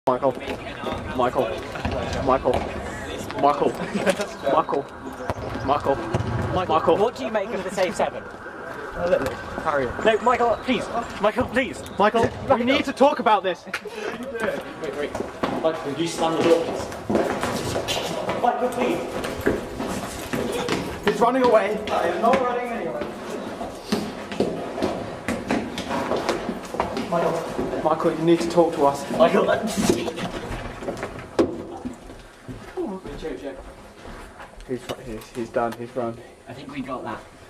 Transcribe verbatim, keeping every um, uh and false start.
Michael. Michael. Michael. Michael. Michael. Michael. Michael. What do you make of the Safe Seven? Harry. No, Michael, please. Michael, please. Michael, we need to talk about this. Wait, wait. Michael, could you slam the door, please? Michael, please. He's running away. I am not running anywhere. Michael. Michael, you need to talk to us. Michael, He's, he's, he's done, he's run. I think we got that.